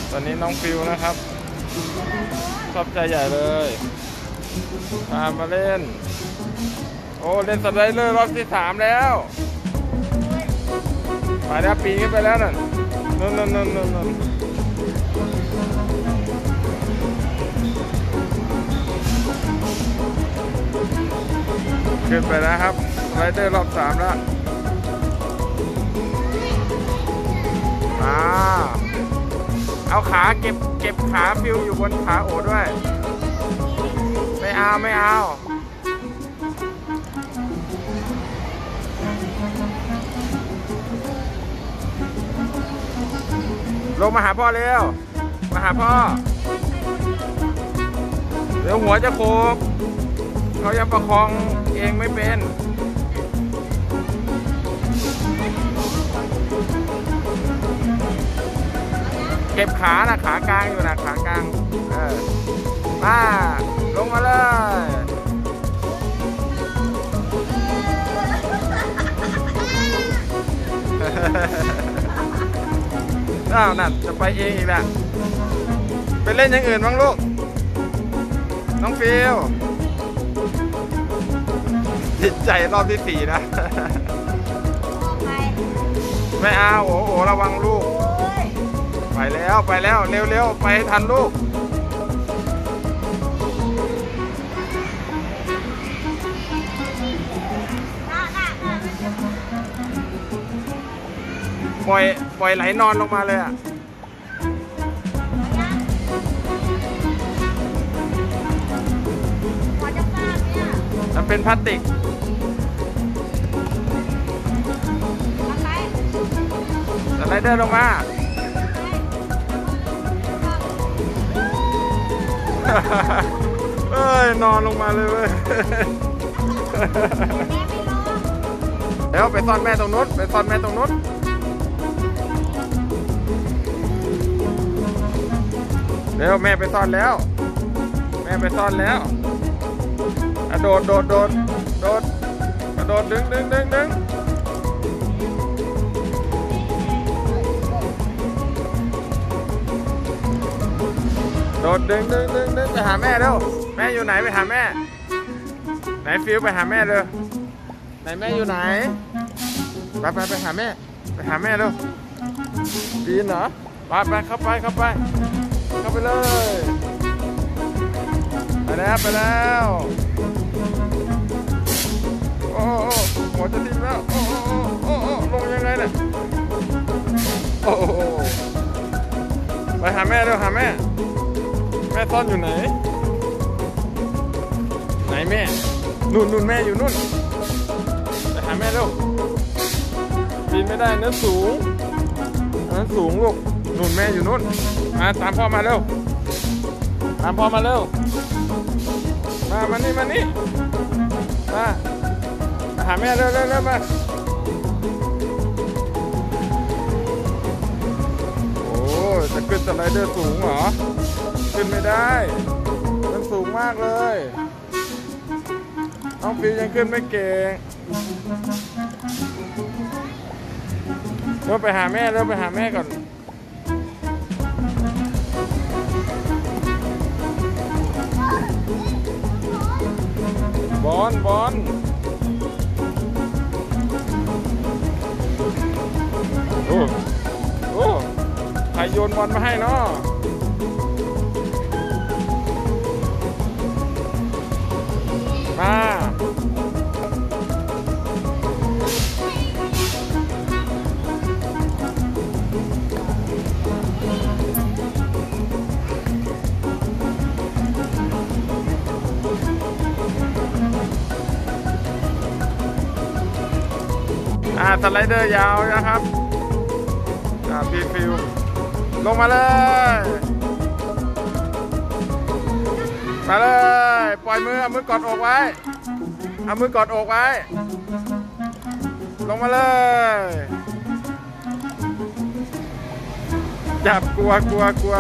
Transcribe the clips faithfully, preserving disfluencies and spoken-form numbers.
ตอนนี้น้องฟิวนะครับชอบใจใหญ่เลยพามาเล่นโอ้เล่นสไลเดอร์รอบที่สามแล้วไปแล้วปีนขึ้นไปแล้วนั่นนั่นนั่นนั่นนั่นขึ้นไปแล้วครับสไลเดอร์รอบสามแล้วอ่าเอาขาเก็บเก็บขาฟิวอยู่บนขาโอด้วยไม่เอาไม่เอาลงมาหาพ่อเร็วมาหาพ่อเดี๋ยวหัวจะโขกเขายังประคองเองไม่เป็นเก็บขานะขากลางอยู่นะขากลางเออมาลงมาเลยอ้าวนั่นจะไปเองอีกแล้วไปเล่นอย่างอื่นบ้างลูกน้องฟิวติดใจรอบที่สี่นะไม่เอาโอ้โหระวังลูกไปแล้วไปแล้วเร็วๆไปทันลูกปล่อยปล่อยไหลนอนลงมาเลยอ่ะมันเป็นพลาสติกสไลเดอร์ลงมาเอ้ยนอนลงมาเลยเว้ยเดี๋ยวไปซ่อนแม่ตรงนู้นไปซ่อนแม่ตรงนู้นเดี๋ยวแม่ไปซ่อนแล้วแม่ไปซ่อนแล้วอะโดดโดดโดดโดดกระโดดดึงดึงดึงดึงโดดดึงดึงดึงดึงไปหาแม่เร็วแม่อยู่ไหนไปหาแม่ไหนฟิวไปหาแม่เลยไหนแม่อยู่ไหนไปไปไปหาแม่ไปหาแม่เร็วปีนเหรอไปไปเข้าไปเข้าไปเข้าไปเลยไปแล้วไปแล้วโอ้โอ้หัวจะทิ่มแล้วโอ้โอ้โอ้ลงยังไงเนี่ยโอ้ไปหาแม่เร็วหาแม่แม่ซ่อนอยู่ไหนไหนแม่นู่นนู่นแม่อยู่นู่นไปหาแม่เร็วปีนไม่ได้เนื้อสูงเนื้อสูงลูกนู่นแม่อยู่นู่นมาตามพ่อมาเร็วตามพ่อมาเร็วมามานี่มานี่มาหาแม่เร็วเร็วเร็วมาโอ้จะขึ้นสไลเดอร์สูงเหรอขึ้นไม่ได้มันสูงมากเลยน้องฟิวยังขึ้นไม่เก่งเร็วไปหาแม่เร็วไปหาแม่ก่อนบอลบอลโอ้โอ้ใครโยนบอลมาให้เนาะมาอ่าสไลเดอร์ยาวนะครับอ่าพี่ฟิวลงมาเลยมาเลยปล่อยมือเอามือกอดอกไว้เอามือกอดอกไว้ลงมาเลยจับกลัวกลัวกลัว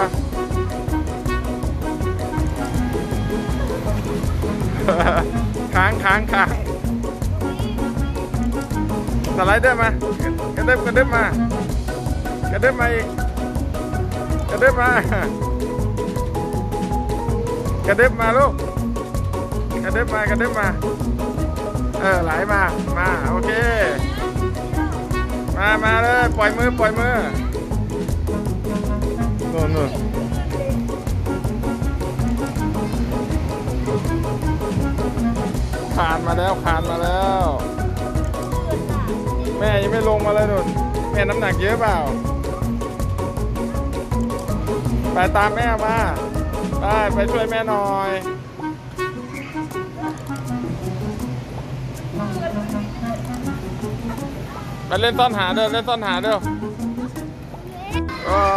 ค้างค้างค้างสไลเดอร์มากระเด็บกระเด็บมากระเด็บมาอีกกระดึบมากระดึบมาลูกกระดึบมากระดึบมาเออไหลมามาโอเคมามาเลยปล่อยมือปล่อยมือนู่นนู่นคานมาแล้วคานมาแล้วแม่ยังไม่ลงมาเลยนุ่นแม่น้ำหนักเยอะเปล่าไปตามแม่มาไปไปช่วยแม่หน่อยไปเล่นซ่อนหาเด้อเล่นซ่อนหาเด้อว้า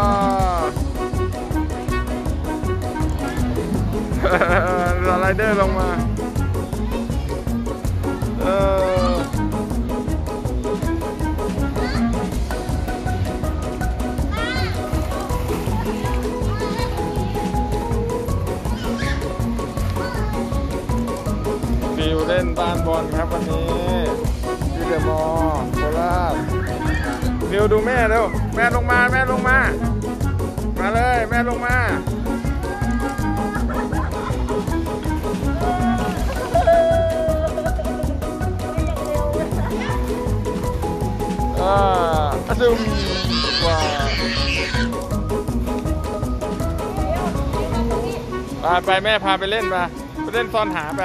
สไลเดอร์ลงมาเออฟิวเล่นบ้านบอลครับวันนี้ที่เดอะมอลล์โคราชฟิวดูแม่เร็วแม่ลงมาแม่ลงมามาเลยแม่ลงมาอ่าดุมว้าไปไปแม่พาไปเล่นไปไปเล่นซ่อนหาไป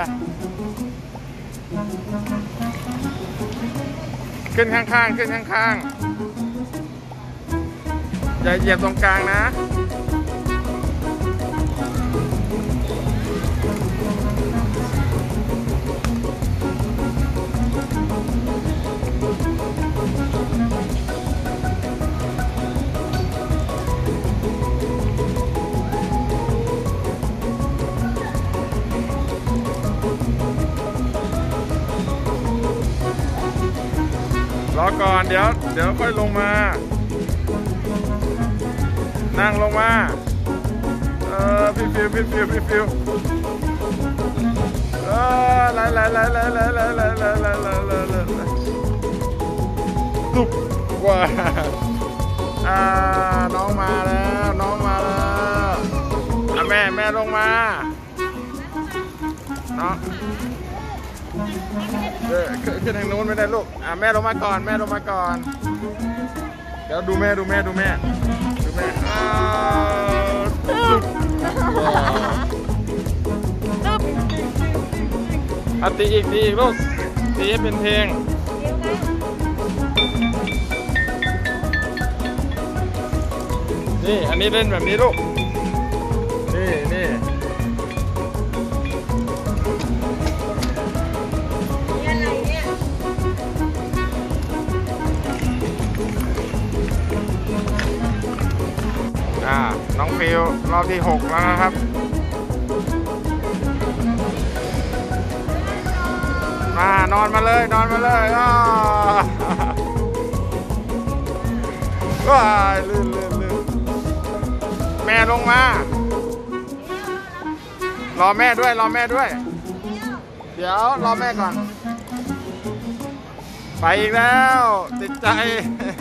ขึ้นข้างๆขึ้นข้างๆอย่าเหยียบตรงกลางนะรอก่อนเดี๋ยวเดี๋ยวค่อยลงมานั่งลงมาเออพี่ฟิวพี่ฟิวพี่ฟิวเออไหลไหลไหลไหลไหลไหลไหลไหลไหลไหลไหลไหลไหลตุ๊บว้าอ่าน้องมาแล้วน้องมาแล้วอ่ะแม่แม่ลงมาน้องเออขึ้นทางนู้นไม่ได้ลูกอ่ะแม่ลงมาก่อนแม่ลงมาก่อนเดี๋ยวดูแม่ดูแม่ดูแม่ดูแม่อ้าวอ่ะตีอีกตีอีกลูกตีให้เป็นเพลงนี่อันนี้เล่นแบบนี้ลูกนี่นี่อ่าน้องฟิวรอบที่หกแล้วนะครับมานอนมาเลยนอนมาเลยอ้าวว้ายลื่นลื่นลื่นแม่ลงมารอแม่ด้วยรอแม่ด้วยเดี๋ยวรอแม่ก่อนไปอีกแล้วติดใจ